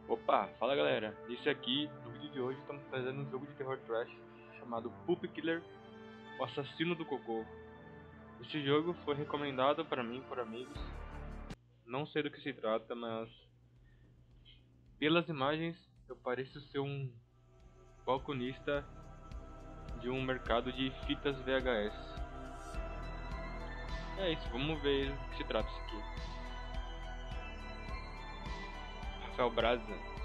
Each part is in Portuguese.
Opa, fala galera, esse aqui, no vídeo de hoje, estamos fazendo um jogo de terror trash chamado Puppy Killer, o assassino do cocô. Este jogo foi recomendado para mim por amigos, não sei do que se trata, mas pelas imagens eu pareço ser um balconista de um mercado de fitas VHS. É isso, vamos ver do que se trata isso aqui. Rafael Braza.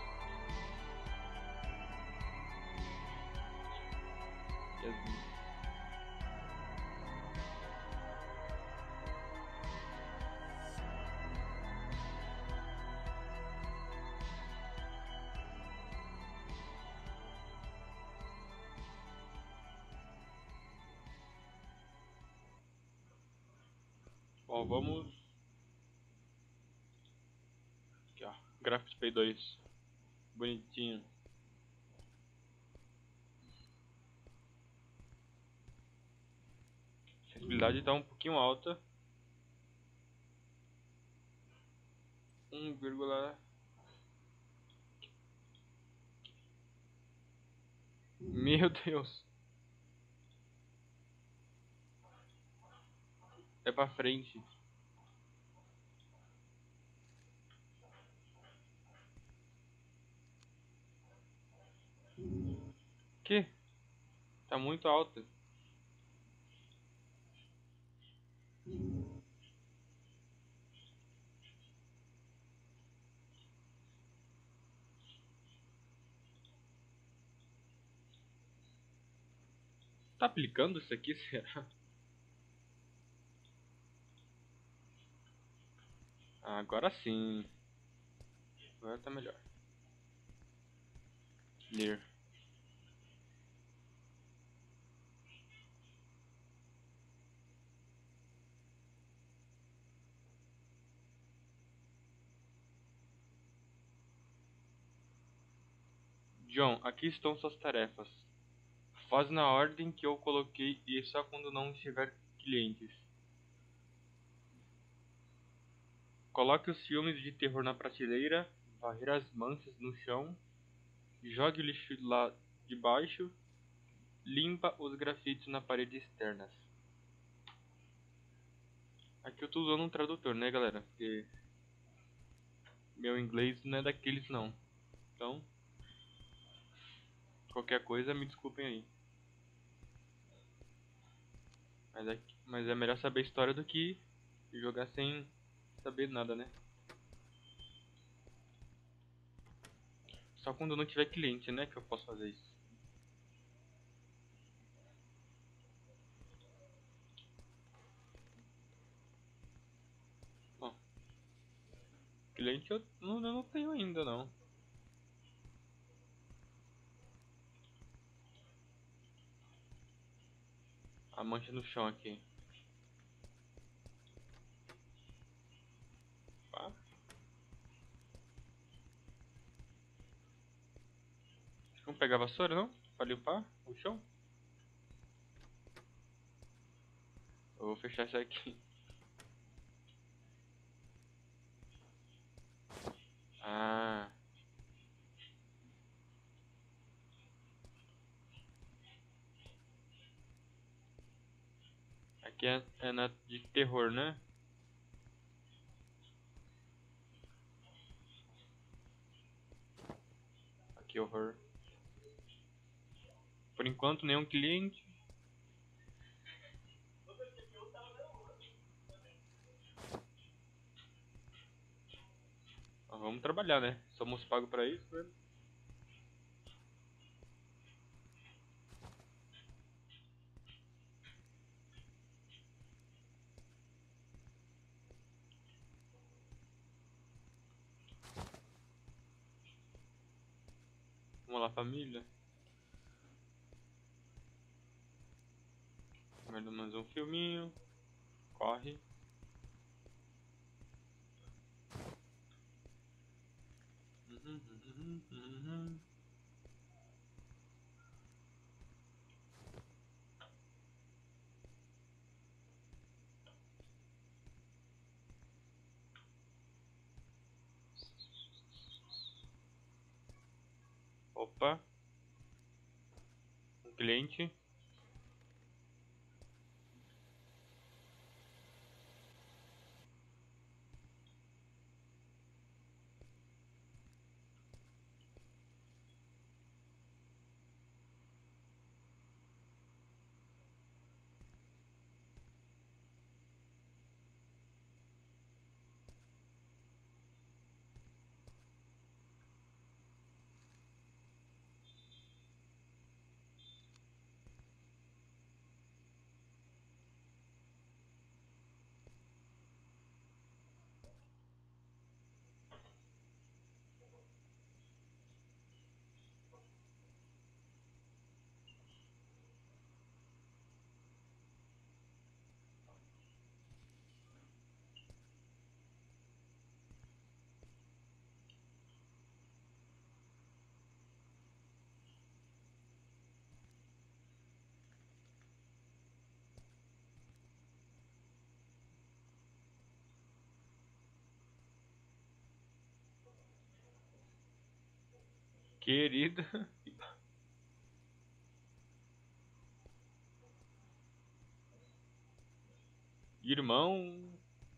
Yes. Bom, vamos... Aqui ó, Graphics Play 2. Bonitinho. A sensibilidade está um pouquinho alta. 1, meu Deus. É pra frente. Que? Tá muito alta. Tá aplicando isso aqui, será? Ah, agora sim. Agora tá melhor. Ler. John, aqui estão suas tarefas. Faz na ordem que eu coloquei e só quando não tiver clientes. Coloque os filmes de terror na prateleira, varrer as manchas no chão, jogue o lixo lá de baixo, limpa os grafites na parede externas. Aqui eu tô usando um tradutor, né, galera? Porque meu inglês não é daqueles não. Então, qualquer coisa me desculpem aí. Mas é melhor saber a história do que jogar sem saber nada, né? Só quando não tiver cliente, né, que eu posso fazer isso. Bom, cliente eu não tenho ainda, não. A mancha no chão aqui. Pá. Vamos pegar a vassoura, não? Pra limpar o chão? Eu vou fechar isso aqui. Ah, aqui é na de terror, né? Aqui horror. Por enquanto nenhum cliente. Mas vamos trabalhar, né? Somos pagos pra isso, né? Vamos lá, família. Mais um filminho. Corre. Uhum. Opa. Um cliente. Querida. Irmão.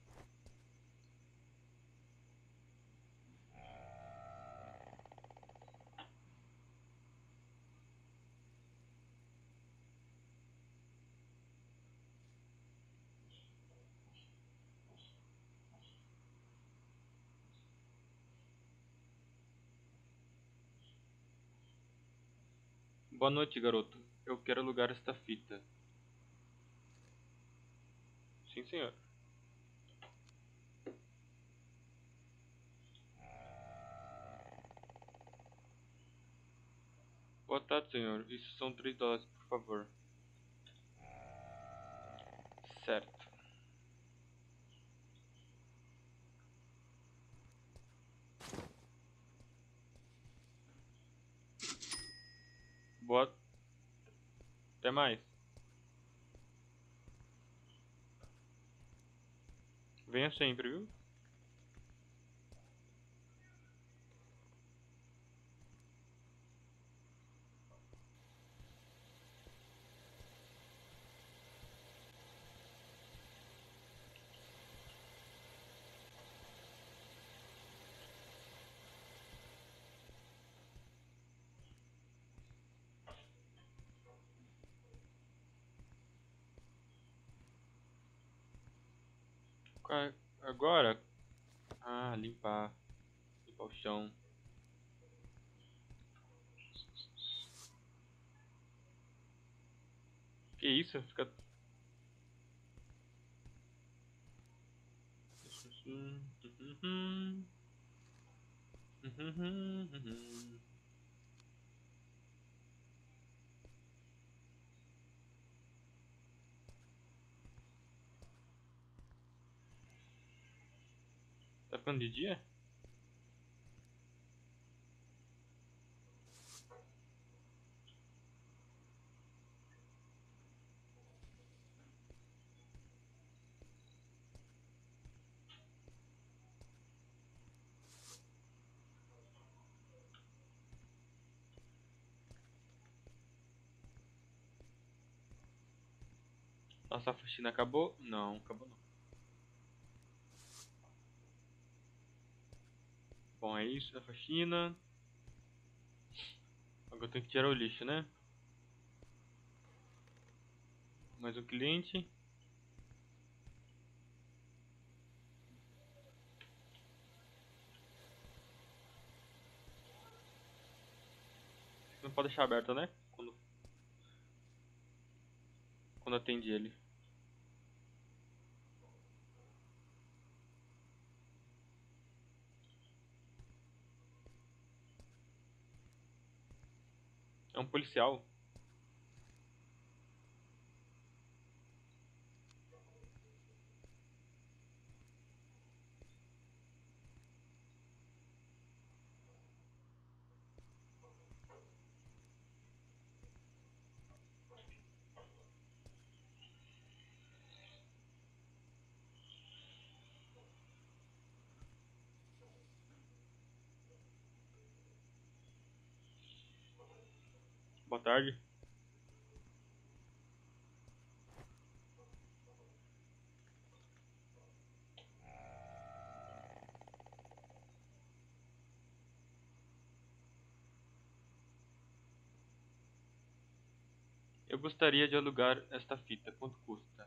Boa noite, garoto. Eu quero alugar esta fita. Sim, senhor. Boa tarde, senhor. Isso são $3, por favor. Certo. Boa. Até mais. Venha sempre, viu? Agora. Ah, limpar. Limpar o chão. Que isso? Fica. Tá ficando de dia? Nossa faxina acabou? Não, acabou não. Bom, é isso, a faxina. Agora eu tenho que tirar o lixo, né? Mais um cliente. Não pode deixar aberto, né? Quando atende ele. É um policial. Boa tarde. Eu gostaria de alugar esta fita. Quanto custa?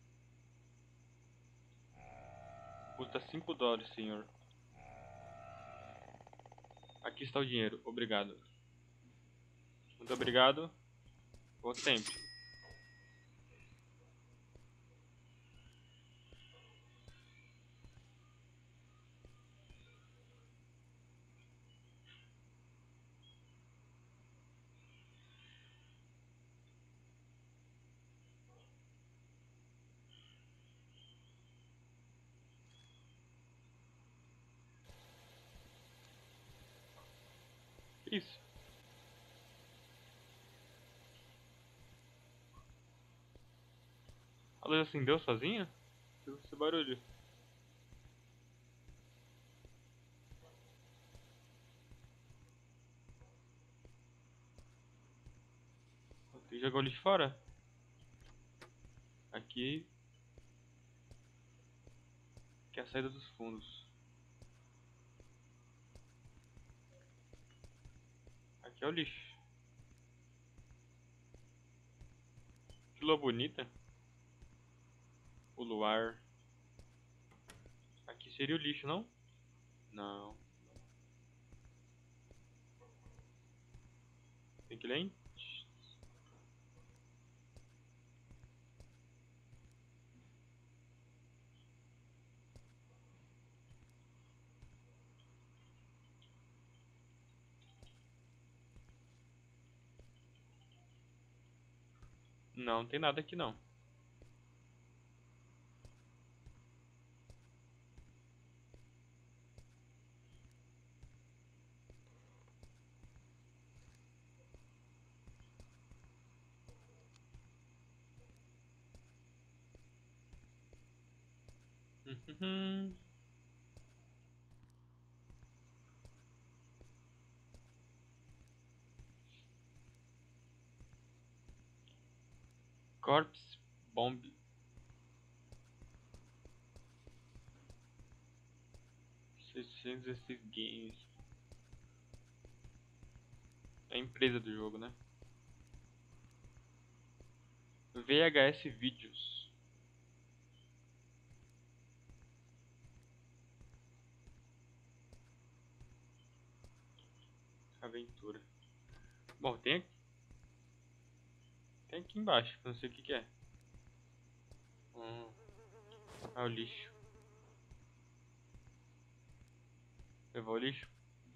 Custa $5, senhor. Aqui está o dinheiro. Obrigado. Muito obrigado. Volte sempre. Que isso? A luz acendeu sozinha? Que esse barulho? Tem que jogar o lixo fora? Aqui. Que é a saída dos fundos. Aqui é o lixo. Que lua bonita. O luar. Aqui seria o lixo, não? Não. Tem que ler? Não, tem nada aqui não. Corpse Bomb. 616 games. É a empresa do jogo, né? VHS Vídeos. Aventura. Bom, tem aqui embaixo, que eu não sei o que que é. Ah, o lixo. Levou o lixo?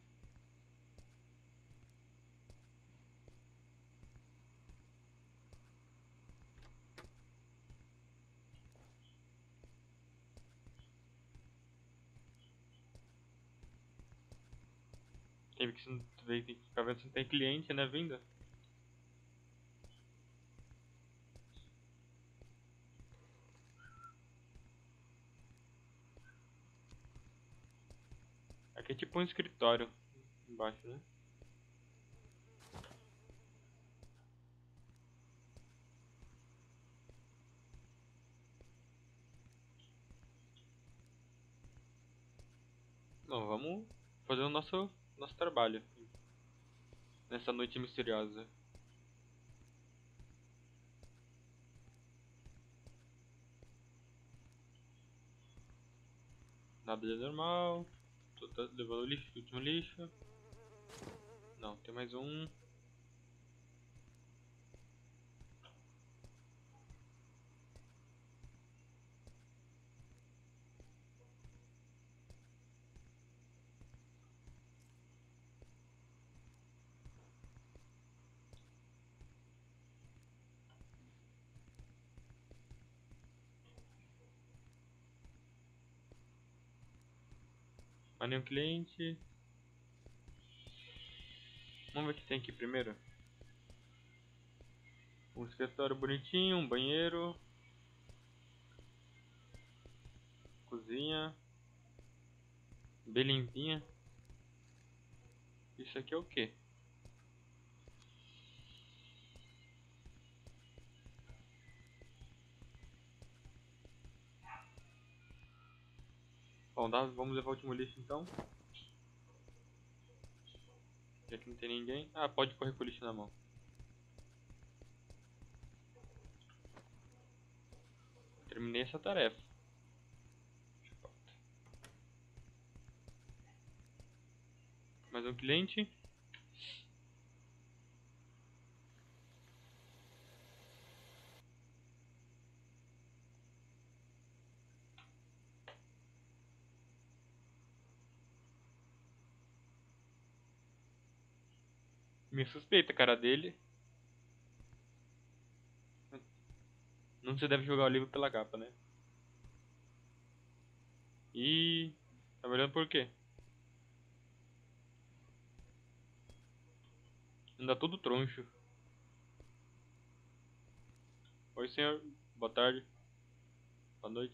Tem que tem que ficar vendo se não tem cliente, né, vindo. Aqui é tipo um escritório embaixo, né? Bom, vamos fazer o nosso trabalho nessa noite misteriosa. Nada de normal. Tô levando o lixo, o último lixo. Não, tem mais um. Mais nenhum cliente. Vamos ver o que tem aqui primeiro. Um escritório bonitinho, um banheiro. Cozinha. Bem limpinha. Isso aqui é o quê? Bom, vamos levar o último lixo então. Já que não tem ninguém. Ah, pode correr com o lixo na mão. Terminei essa tarefa. Mais um cliente. Me suspeita a cara dele. Não se deve jogar o livro pela capa, né? E tá olhando por quê? Anda todo troncho. Oi, senhor. Boa tarde. Boa noite.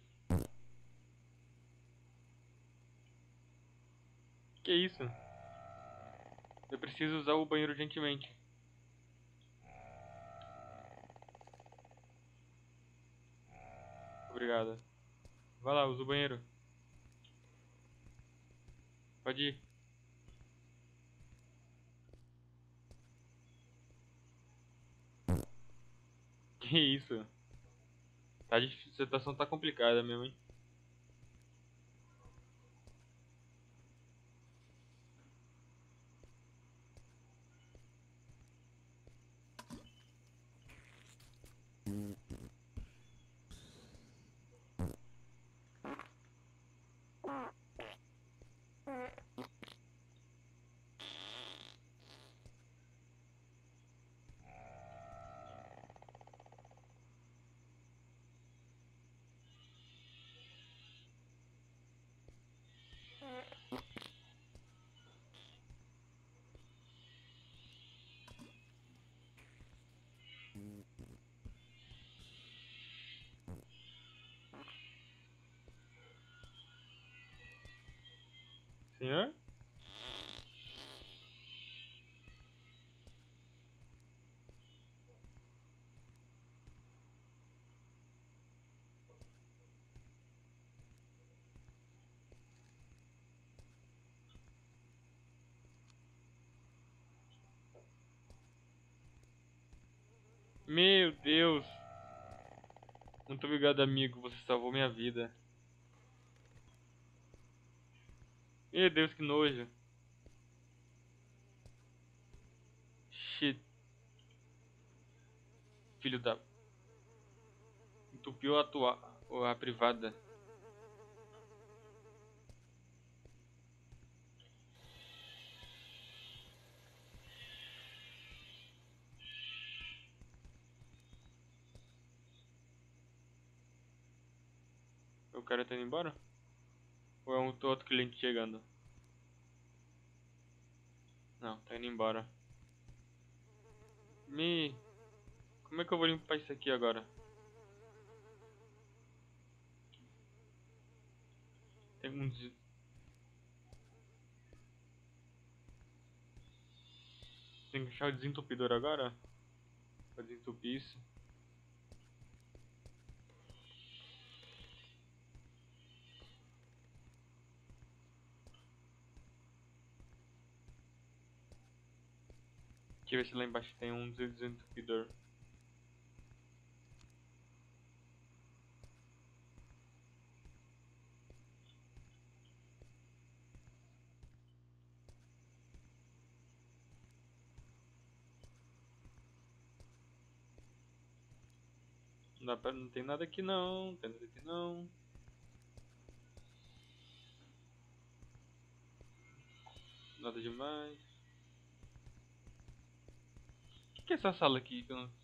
Que isso? Eu preciso usar o banheiro urgentemente. Obrigado. Vai lá, usa o banheiro. Pode ir. Que isso? Tá difícil, a situação tá complicada mesmo, hein? Senhor? Meu Deus. Muito obrigado, amigo. Você salvou minha vida. Meu Deus, que nojo. Shit. Filho da... Entupiu a privada. O cara tá indo embora? Ou é um outro cliente chegando? Não, tá indo embora. Me... Como é que eu vou limpar isso aqui agora? Tem um... Tem que achar o desentupidor agora? Pra desentupir isso. Deixa eu ver se lá embaixo tem um desentupidor. Não tem nada aqui não. Não tem nada aqui não. Nada demais. O que é essa sala aqui? Que eu não...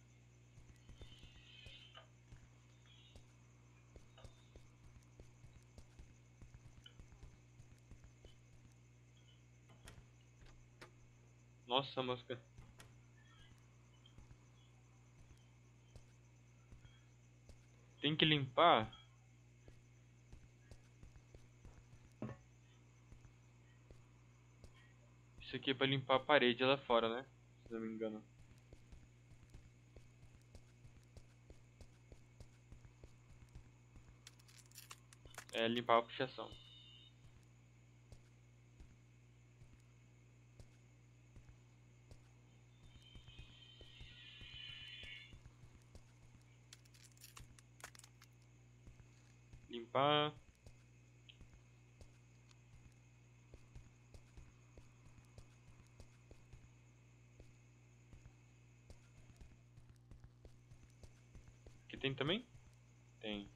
Nossa, mosca. Tem que limpar? Isso aqui é pra limpar a parede lá fora, né? Se não me engano. É limpar a pichação. Limpar. Aqui tem também? Tem.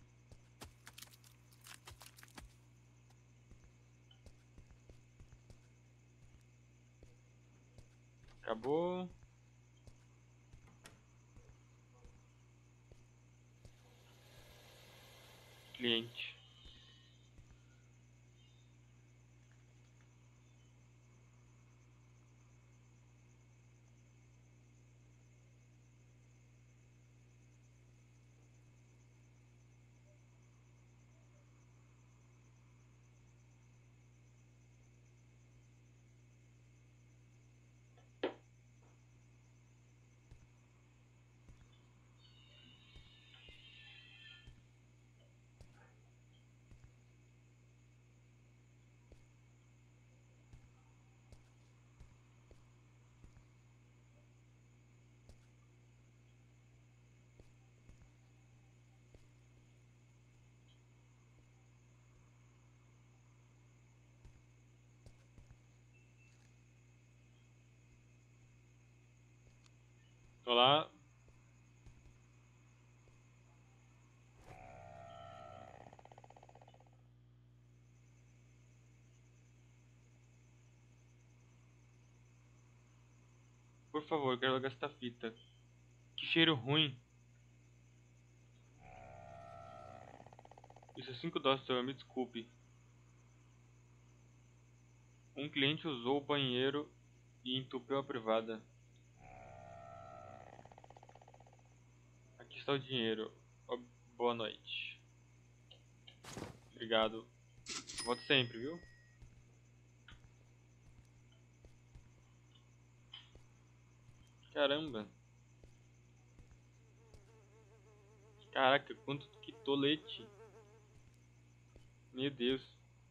Acabou. Cliente. Tô lá. Por favor, quero largar esta fita. Que cheiro ruim. Isso é $5, senhor. Me desculpe. Um cliente usou o banheiro e entupiu a privada. Aqui está o dinheiro. Boa noite. Obrigado. Volte sempre, viu? Caramba. Caraca, quanto que tolete. Meu Deus.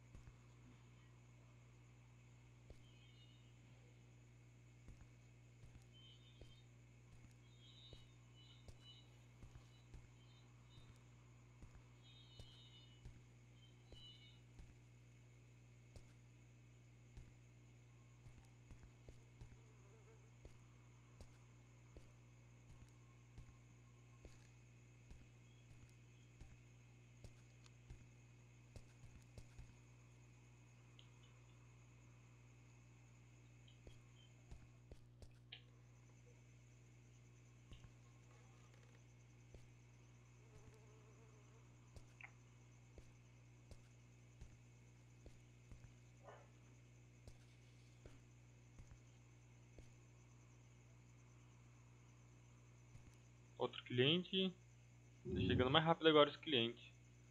Outro cliente. Tá chegando mais rápido agora os clientes.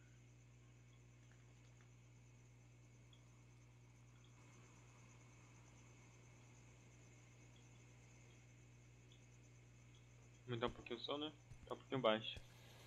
Aumentar um pouquinho só, né? Tá um pouquinho baixo.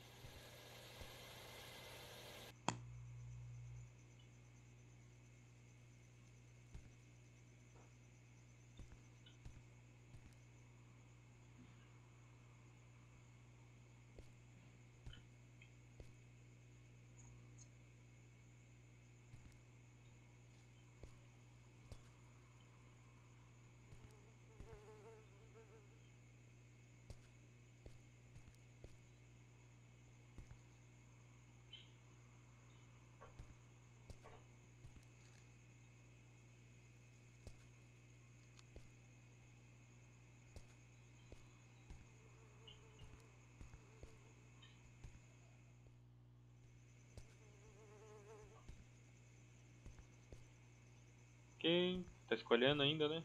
Ok. Tá escolhendo ainda, né?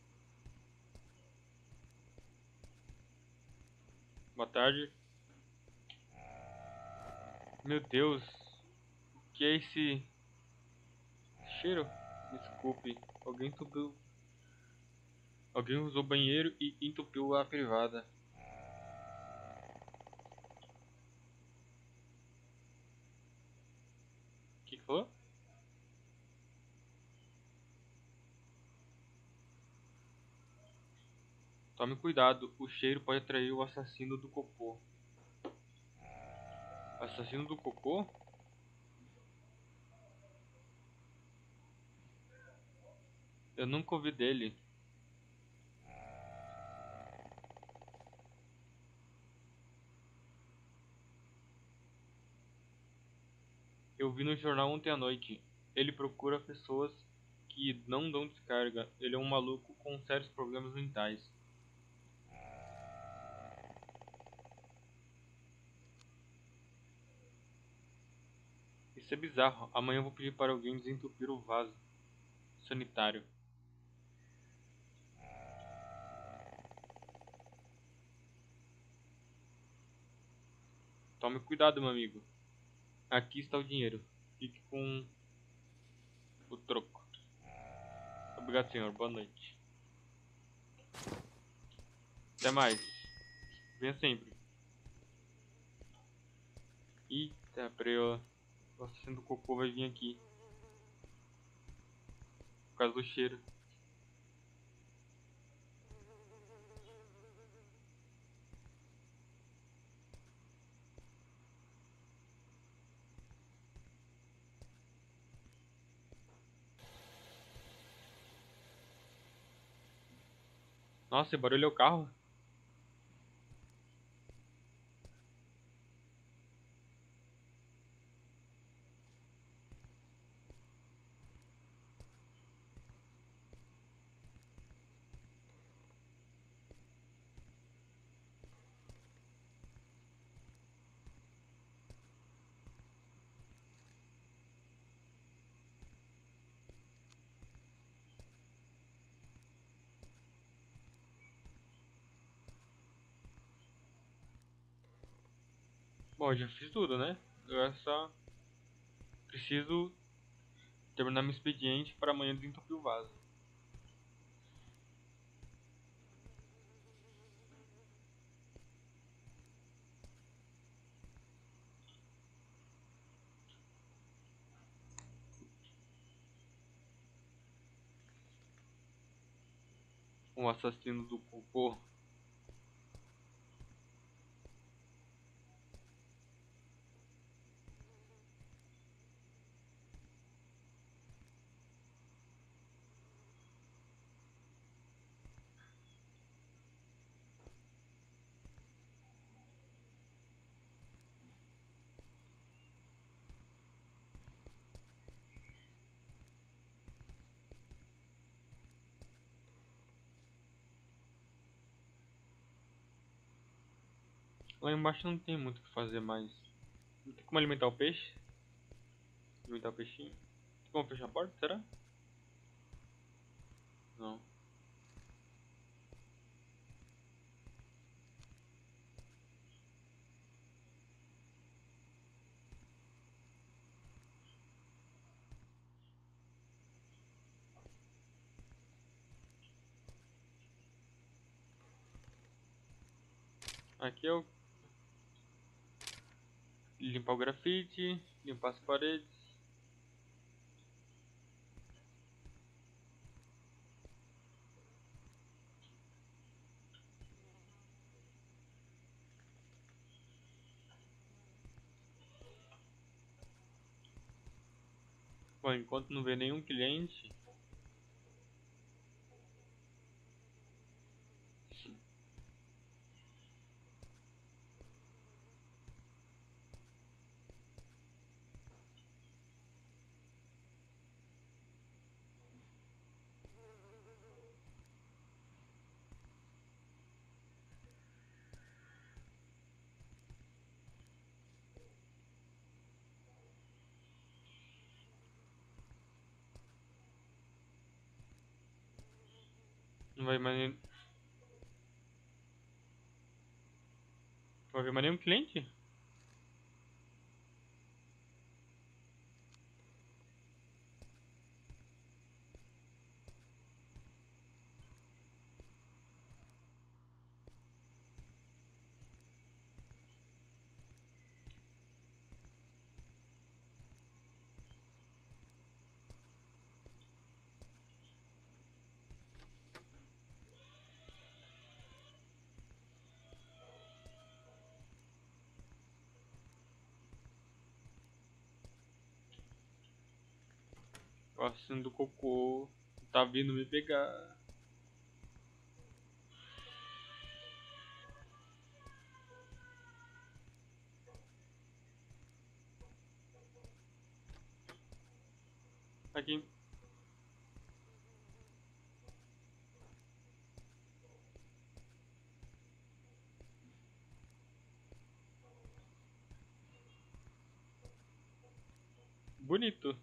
Boa tarde. Meu Deus. O que é esse cheiro? Desculpe. Alguém entupiu. Alguém usou o banheiro e entupiu a privada. O que falou? Tome cuidado, o cheiro pode atrair o assassino do cocô. Assassino do cocô? Eu nunca ouvi dele. Eu vi no jornal ontem à noite. Ele procura pessoas que não dão descarga. Ele é um maluco com sérios problemas mentais. Isso é bizarro. Amanhã eu vou pedir para alguém desentupir o vaso sanitário. Tome cuidado, meu amigo. Aqui está o dinheiro. Fique com o troco. Obrigado, senhor. Boa noite. Até mais. Venha sempre. Eita, preula. O assassino do cocô vai vir aqui. Por causa do cheiro. Nossa, esse barulho é o carro? Bom, eu já fiz tudo, né? Eu só preciso terminar meu expediente para amanhã desentupir o vaso. O assassino do cocô. Lá embaixo não tem muito o que fazer mais. Não tem como alimentar o peixe? Alimentar o peixinho? Tem como fechar a porta? Será? Não. Aqui é o limpar o grafite, limpar as paredes. Bom, enquanto não vê nenhum cliente, não vai mais, não vai ver mais nenhum cliente? O assassino do cocô Tá vindo me pegar. Aqui. Bonito.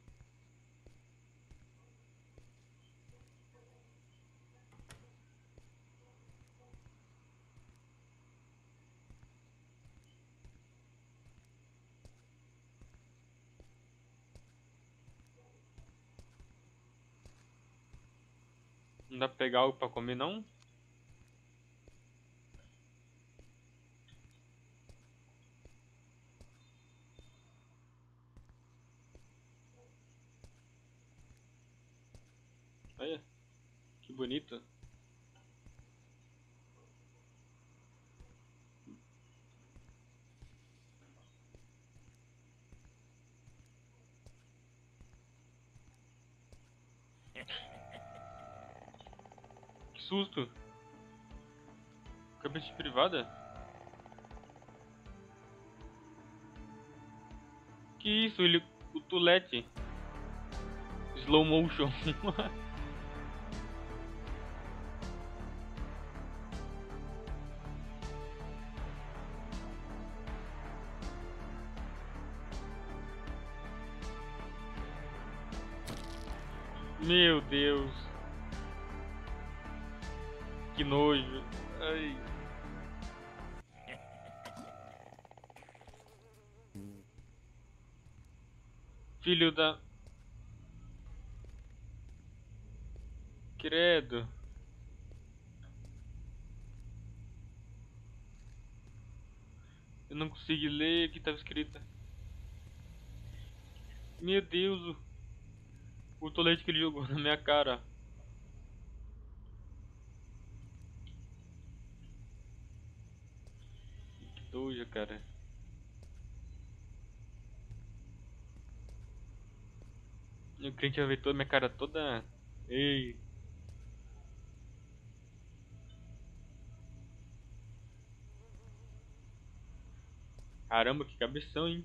Não dá pra pegar algo pra comer, não? Olha, que bonito. Que susto. Cabeça de privada? Que isso, ele... O Tulete. Slow motion. Meu Deus. Que nojo. Ai. Filho da... Credo. Eu não consegui ler o que tava escrito. Meu Deus. O tolete que ele jogou na minha cara. Que doja, cara. O crente vai ver toda minha cara toda... Ei. Caramba, que cabeção, hein?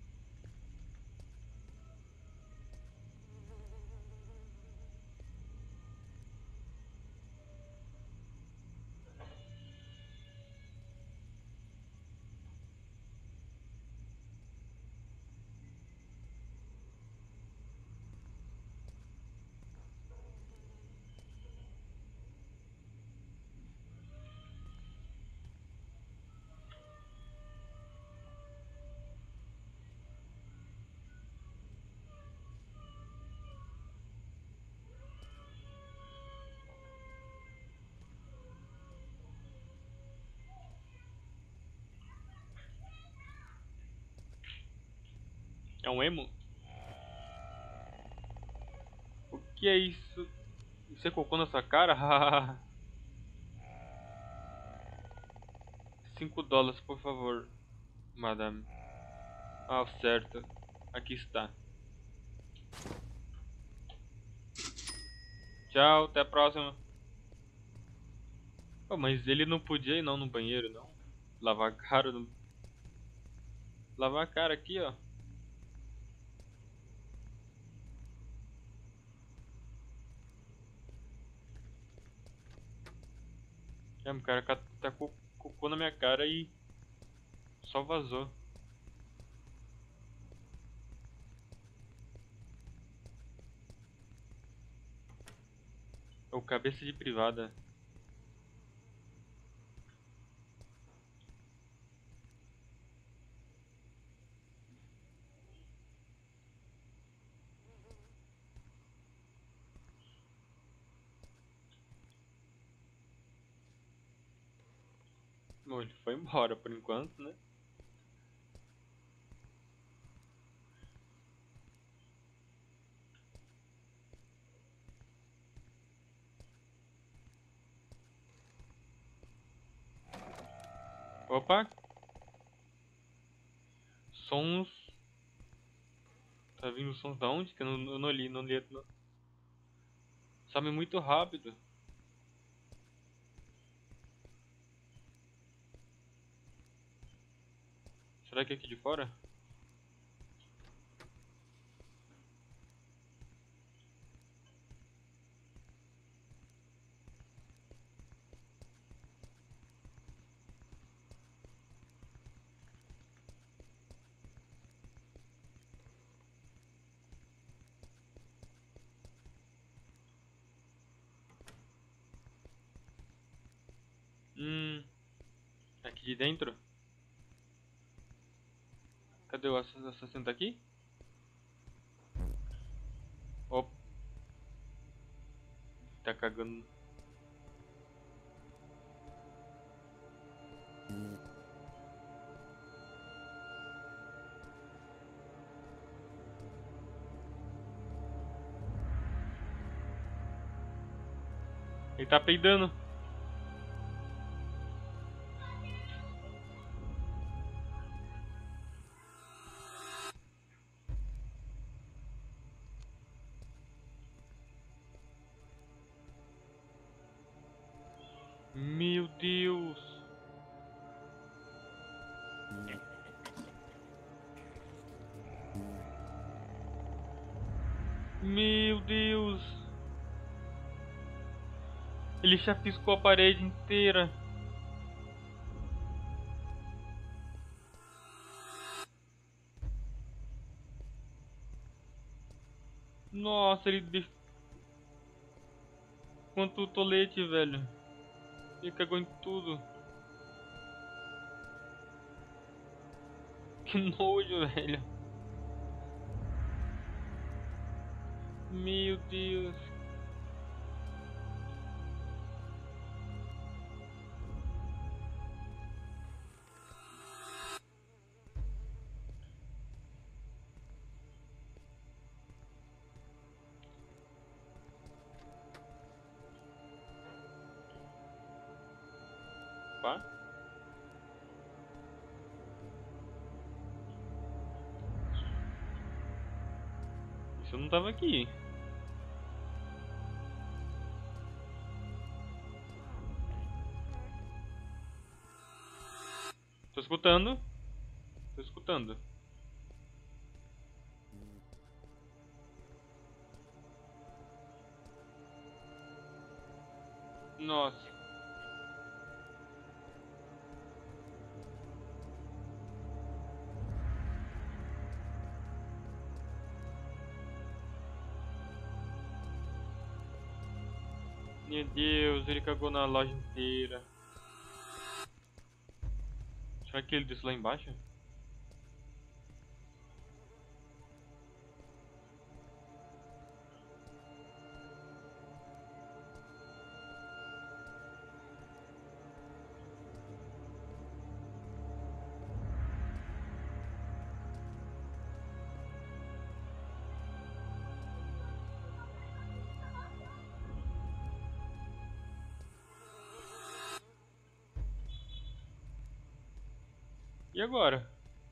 É um emo? O que é isso? Você colocou na sua cara? $5, por favor, madame. Ah, certo. Aqui está. Tchau, até a próxima. Oh, mas ele não podia ir não no banheiro, não? Lavar a cara. Lavar a cara aqui, ó. É, o cara tá com cocô na minha cara e só vazou. O cabeça de privada. Bom, ele foi embora por enquanto, né? Opa! Sons. Tá vindo sons da onde? Que eu não li, não li. Some muito rápido. Será que é aqui de fora? Aqui de dentro? Cadê o assassino? Tá aqui? Opa. Tá cagando. Ele tá peidando. Meu Deus. Meu Deus. Ele chapiscou a parede inteira. Nossa, ele deixou... Quanto tolete, velho. Ele cagou em tudo. Que nojo, velho. Meu Deus. Pá. Isso não tava aqui. Tô escutando. Tô escutando. Nossa. Meu Deus, ele cagou na loja inteira. Será que ele desceu lá embaixo? E agora?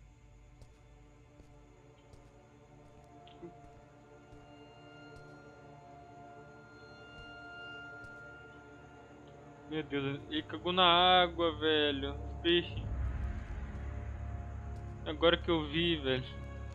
Meu Deus, ele cagou na água, velho. Peixe. Agora que eu vi, velho.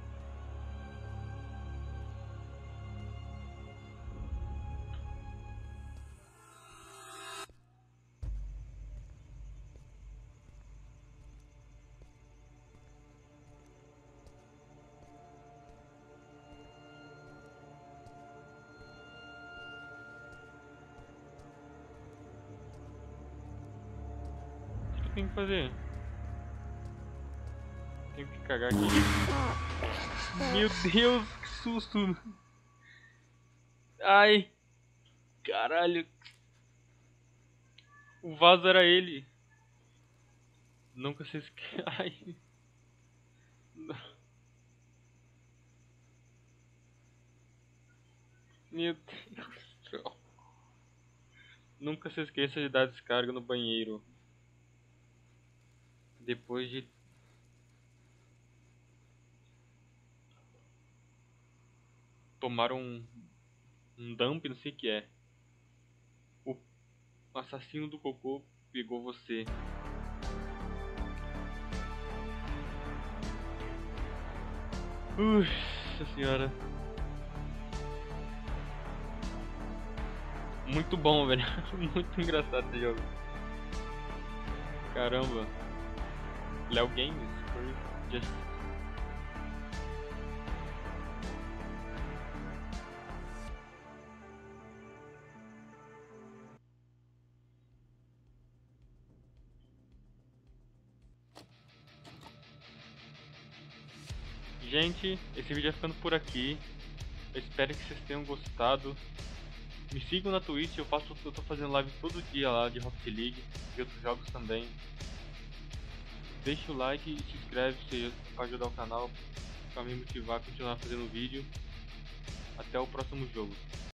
O que eu tenho que fazer? Tenho que cagar aqui. Meu Deus, que susto. Ai, caralho. O vaso era ele. Nunca se esquece. Ai. Meu Deus do céu. Nunca se esqueça de dar descarga no banheiro. Depois de tomar um dump, não sei o que é. o assassino do cocô pegou você. Nossa senhora. Muito bom, velho. Muito engraçado esse jogo. Caramba. Léo Games? Just... Gente, esse vídeo vai ficando por aqui. Eu espero que vocês tenham gostado. Me sigam na Twitch, eu tô fazendo live todo dia lá de Rocket League e outros jogos também. Deixa o like e se inscreve para ajudar o canal, para me motivar a continuar fazendo vídeo. Até o próximo jogo.